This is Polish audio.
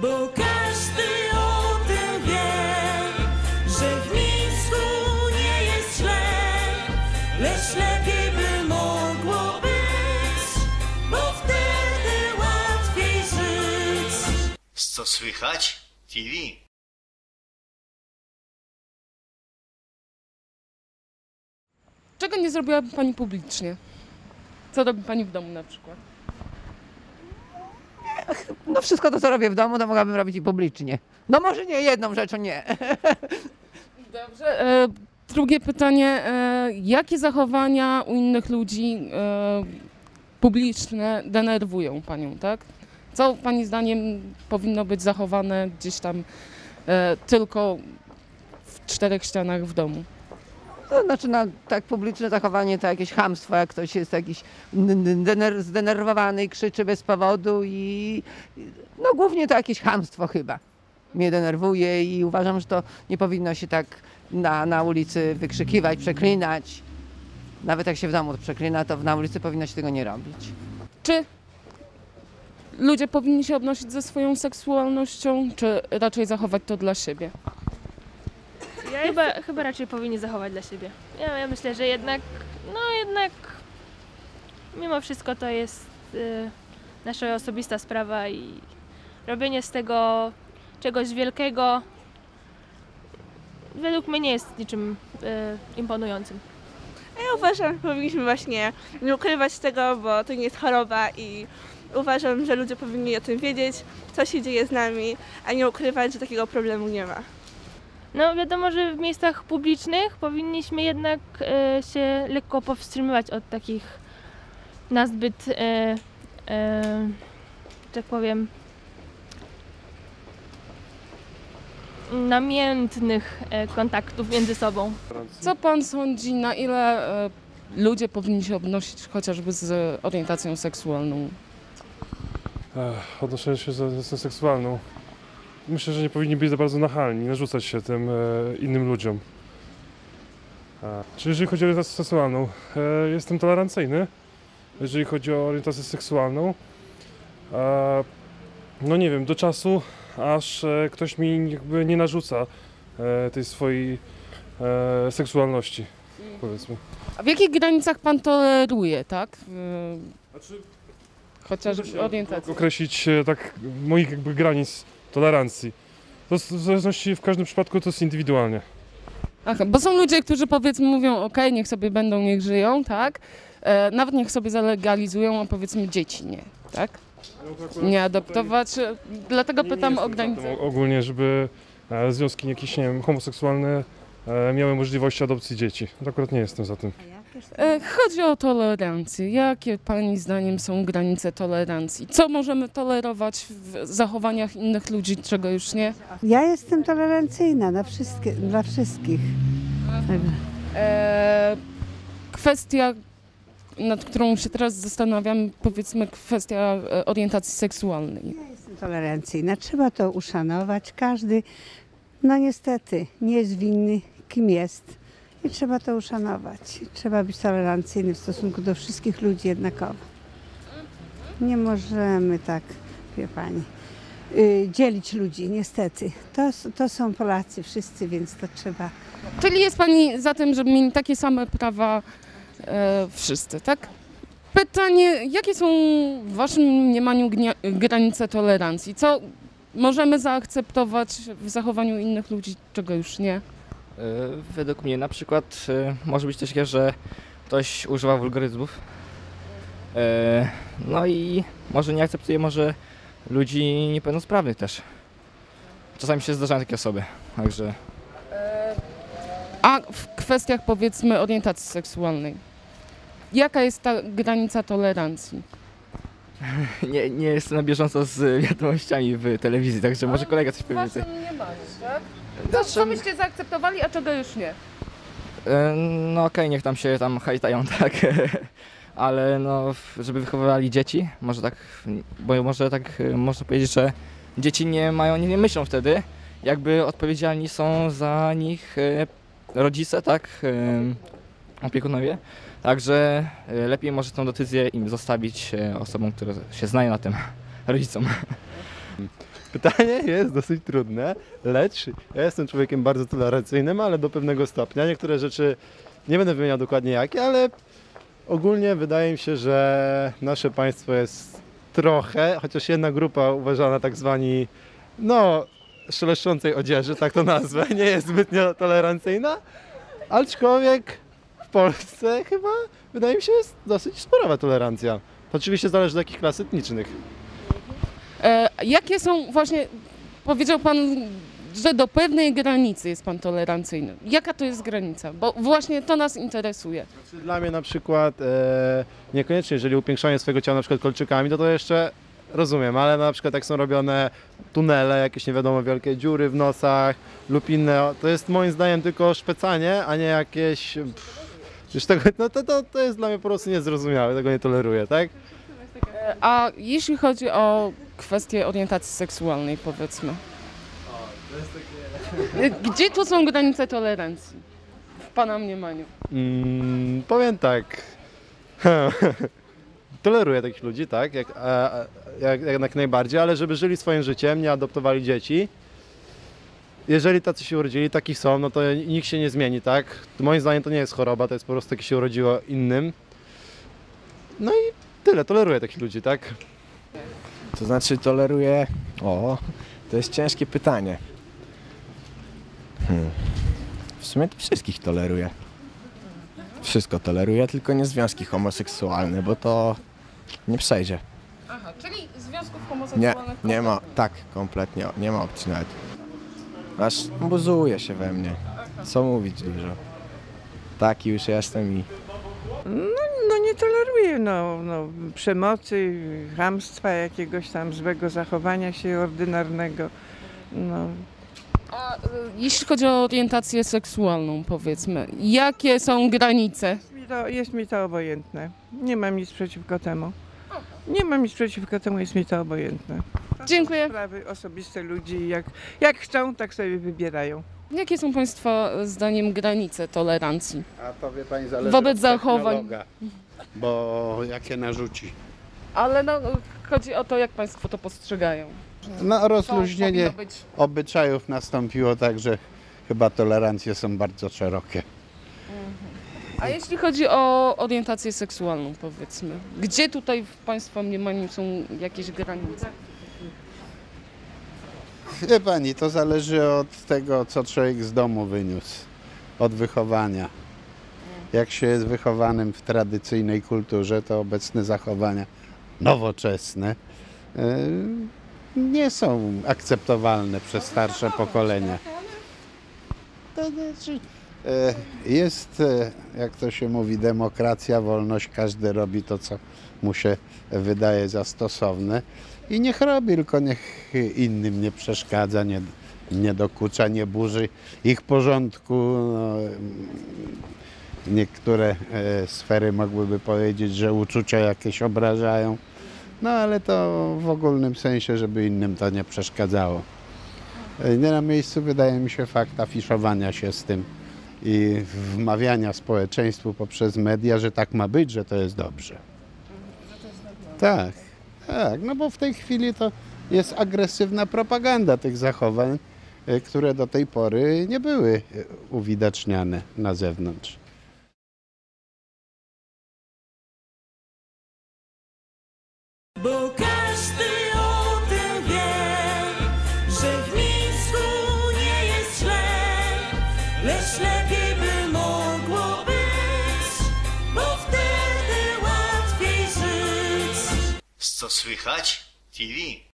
bo każdy o tym wie, że w Mińsku nie jest źle, lecz lepiej by mogło być, bo wtedy łatwiej żyć. Co słychać? TV. Czego nie zrobiłaby pani publicznie? Co robi pani w domu na przykład? No wszystko to, co robię w domu, to mogłabym robić i publicznie. No może nie, jedną rzeczą nie. Dobrze. Drugie pytanie. Jakie zachowania u innych ludzi publiczne denerwują panią, tak? Co pani zdaniem powinno być zachowane gdzieś tam tylko w czterech ścianach w domu? To znaczy, tak publiczne zachowanie to jakieś chamstwo, jak ktoś jest jakiś zdenerwowany i krzyczy bez powodu i no głównie to jakieś chamstwo chyba mnie denerwuje i uważam, że to nie powinno się tak na ulicy wykrzykiwać, przeklinać. Nawet jak się w domu przeklina, to na ulicy powinno się tego nie robić. Czy ludzie powinni się obnosić ze swoją seksualnością, czy raczej zachować to dla siebie? Chyba raczej powinni zachować dla siebie. Ja myślę, że jednak mimo wszystko to jest nasza osobista sprawa i robienie z tego czegoś wielkiego według mnie nie jest niczym imponującym. Ja uważam, że powinniśmy właśnie nie ukrywać tego, bo to nie jest choroba i uważam, że ludzie powinni o tym wiedzieć, co się dzieje z nami, a nie ukrywać, że takiego problemu nie ma. No wiadomo, że w miejscach publicznych powinniśmy jednak się lekko powstrzymywać od takich nazbyt, tak powiem, namiętnych kontaktów między sobą. Co pan sądzi, na ile ludzie powinni się odnosić chociażby z orientacją seksualną? Odnoszenie się z orientacją seksualną. Myślę, że nie powinni być za bardzo nachalni, narzucać się tym innym ludziom. Czyli jeżeli chodzi o orientację seksualną, jestem tolerancyjny, jeżeli chodzi o orientację seksualną. No nie wiem, do czasu, aż ktoś mi jakby nie narzuca tej swojej seksualności, powiedzmy. A w jakich granicach pan toleruje, tak? Chociażby orientację. Określić tak moich jakby granic tolerancji. To w zależności w każdym przypadku to jest indywidualnie. Aha, bo są ludzie, którzy powiedzmy mówią, okej, niech sobie będą, niech żyją, tak? Nawet niech sobie zalegalizują, a powiedzmy dzieci nie, tak? Nie adoptować, dlatego pytam o granicę. Ogólnie, żeby związki jakieś, nie wiem, homoseksualne miały możliwość adopcji dzieci. To akurat nie jestem za tym. Chodzi o tolerancję. Jakie pani zdaniem są granice tolerancji? Co możemy tolerować w zachowaniach innych ludzi, czego już nie? Ja jestem tolerancyjna dla wszystkich. Kwestia, nad którą się teraz zastanawiam, powiedzmy kwestia orientacji seksualnej. Ja jestem tolerancyjna. Trzeba to uszanować. Każdy, no niestety, nie jest winny, kim jest. I trzeba to uszanować. Trzeba być tolerancyjny w stosunku do wszystkich ludzi jednakowo. Nie możemy tak, wie pani, dzielić ludzi, niestety. To są Polacy wszyscy, więc to trzeba... Czyli jest pani za tym, żeby mieli takie same prawa wszyscy, tak? Pytanie, jakie są w waszym mniemaniu granice tolerancji? Co możemy zaakceptować w zachowaniu innych ludzi, czego już nie? Według mnie na przykład może być coś takiego, że ktoś używa wulgaryzmów. No i może nie akceptuje może ludzi niepełnosprawnych też. Czasami się zdarzają takie osoby, także... A w kwestiach powiedzmy orientacji seksualnej, jaka jest ta granica tolerancji? Nie jestem na bieżąco z wiadomościami w telewizji, także może kolega coś powie więcej. Nie masz, tak? Co byście zaakceptowali, a czego już nie? No okej, niech tam się hejtają, tak. Ale no, żeby wychowywali dzieci, może tak, bo może tak można powiedzieć, że dzieci nie myślą wtedy, jakby odpowiedzialni są za nich rodzice, tak, opiekunowie. Także lepiej może tę decyzję im zostawić osobom, które się znają na tym, rodzicom. Pytanie jest dosyć trudne, lecz ja jestem człowiekiem bardzo tolerancyjnym, ale do pewnego stopnia. Niektóre rzeczy nie będę wymieniał dokładnie jakie, ale ogólnie wydaje mi się, że nasze państwo jest trochę, chociaż jedna grupa uważana tak zwani, szeleszczącej odzieży, tak to nazwę, nie jest zbytnio tolerancyjna, aczkolwiek w Polsce chyba, wydaje mi się, jest dosyć spora tolerancja. To oczywiście zależy od jakich klas etnicznych. Jakie są właśnie, powiedział pan, że do pewnej granicy jest pan tolerancyjny. Jaka to jest granica? Bo właśnie to nas interesuje. Dla mnie na przykład niekoniecznie, jeżeli upiększanie swojego ciała na przykład kolczykami, to jeszcze rozumiem, ale na przykład jak są robione tunele, jakieś nie wiadomo wielkie dziury w nosach lub inne, to jest moim zdaniem tylko szpecanie, a nie jakieś... Już tego, to jest dla mnie po prostu niezrozumiałe, tego nie toleruję, tak? A jeśli chodzi o kwestię orientacji seksualnej, powiedzmy. Gdzie tu są granice tolerancji? W pana mniemaniu. Powiem tak. Toleruję takich ludzi, tak? Jak najbardziej, ale żeby żyli swoim życiem, nie adoptowali dzieci. Jeżeli tacy się urodzili, takich są, no to nikt się nie zmieni, tak? Moim zdaniem to nie jest choroba, to jest po prostu takie się urodziło innym. No i tyle, toleruję takich ludzi, tak? To znaczy toleruję... to jest ciężkie pytanie. W sumie to wszystkich toleruję. Wszystko toleruję, tylko nie związki homoseksualne, bo to nie przejdzie. Aha, czyli związków homoseksualnych? Nie ma, tak, kompletnie, nie ma opcji nawet. Aż buzuje się we mnie. Co mówić dużo. Taki już jestem i... No nie toleruję przemocy, chamstwa, jakiegoś tam złego zachowania się ordynarnego. A jeśli chodzi o orientację seksualną, powiedzmy, jakie są granice? Jest mi to obojętne. Nie mam nic przeciwko temu. Nie mam nic przeciwko temu, jest mi to obojętne. Dziękuję. Sprawy osobiste ludzi, jak chcą, tak sobie wybierają. Jakie są państwa zdaniem granice tolerancji? A to wie pani zależy wobec od zachowań, technologa, bo jakie narzuci. ale chodzi o to, jak państwo to postrzegają. Rozluźnienie powinno być- obyczajów nastąpiło, także chyba tolerancje są bardzo szerokie. A jeśli chodzi o orientację seksualną, powiedzmy, gdzie tutaj w państwa mniemaniu są jakieś granice? Wie pani, to zależy od tego, co człowiek z domu wyniósł, od wychowania. Jak się jest wychowanym w tradycyjnej kulturze, to obecne zachowania nowoczesne nie są akceptowalne przez starsze pokolenia. To znaczy, jest, jak to się mówi, demokracja, wolność, każdy robi to, co mu się wydaje za stosowne i niech robi, tylko niech innym nie przeszkadza, nie dokucza, nie burzy ich porządku. Niektóre sfery mogłyby powiedzieć, że uczucia jakieś obrażają, ale to w ogólnym sensie, żeby innym to nie przeszkadzało. Nie na miejscu wydaje mi się fakt afiszowania się z tym i wmawiania społeczeństwu poprzez media, że tak ma być, że to jest dobrze. Tak, bo w tej chwili to jest agresywna propaganda tych zachowań, które do tej pory nie były uwidaczniane na zewnątrz. Bo każdy o tym wie, że w Mińsku nie jest źle, lecz lepiej by mogło być, bo wtedy łatwiej żyć. Co słychać? TV.